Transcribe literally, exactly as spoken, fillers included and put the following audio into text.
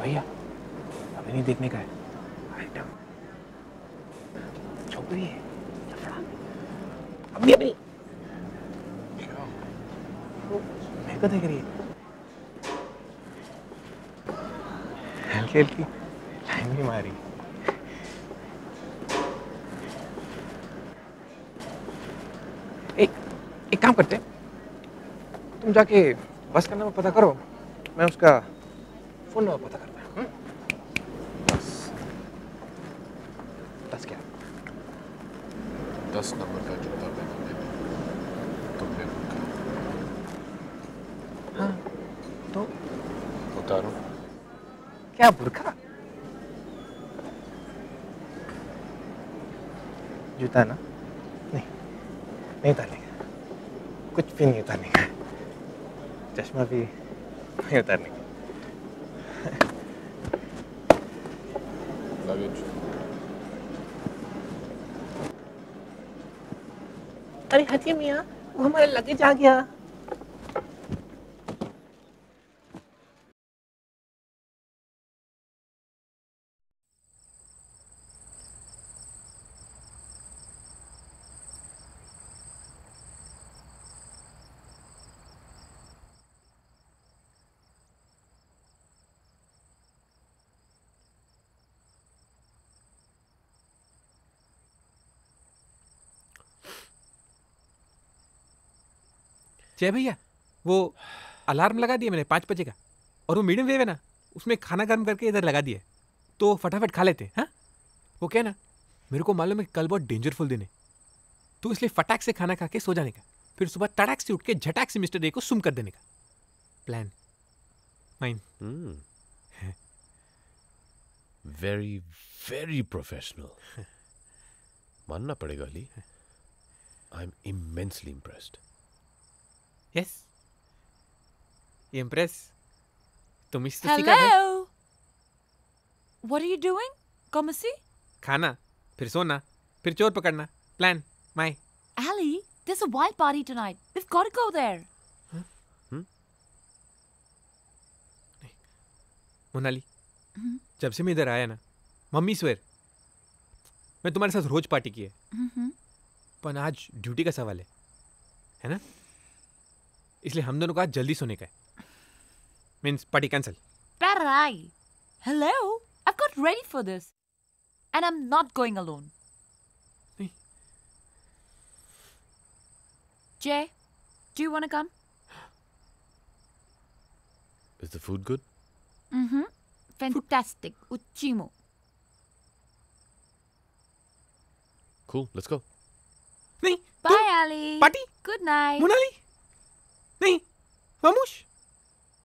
भैया अभी नहीं देखने का है। आइटम छोकरी है अभी अभी क्या? मेरे को देख रही है हल्की हल्की लाइन भी मारी। एक एक काम करते हैं, तुम जाके बस का नंबर पता करो, मैं उसका फोन नंबर पता करता हूँ। दस दस क्या दस नंबर का जूता पहना मैंने, तुमने भूखा। हाँ तो उतारो। क्या बुरखा जूता ना नहीं नहीं उतारने का, कुछ भी नहीं उतारने का, चश्मा भी नहीं उतारने का। लगेज। अरे हटिए मियाँ, वो हमारा लगेज आ गया। जय भैया, वो अलार्म लगा दिया मैंने पाँच बजे का, और वो मीडियम वेव है ना, उसमें खाना गर्म करके इधर लगा दिया, तो फटाफट खा लेते हैं। हाँ, वो क्या है ना, मेरे को मालूम है कि कल बहुत डेंजरफुल दिन है, तो इसलिए फटाक से खाना खा के सो जाने का, फिर सुबह तड़ाक से उठ के झटाक से मिस्टर डे को सुम कर देने का plan mine. Very very professional, मानना पड़ेगा Ali. I am immensely impressed. Yes, impress तो मिस तो सीखा है। Hello. What are you doing? Come and see. खाना, फिर सोना, फिर चोर पकड़ना, plan my. Ali, there's a wild party tonight. We've got to go there. Monali, जब से मैं इधर आया ना, मम्मी स्वेर मैं तुम्हारे साथ रोज पार्टी की है, Mm-hmm. पर आज ड्यूटी का सवाल है है ना, इसलिए हम दोनों को आज जल्दी सोने का है, means party cancel. Parai. Hello. I've got ready for this. And I'm not going alone. नहीं। Jay, do you want to come? Is the food good? Mm-hmm. Fantastic. Uchimo. Cool, let's go. नहीं Bye, Ali. Party Good night. Monali, नहीं खामोश।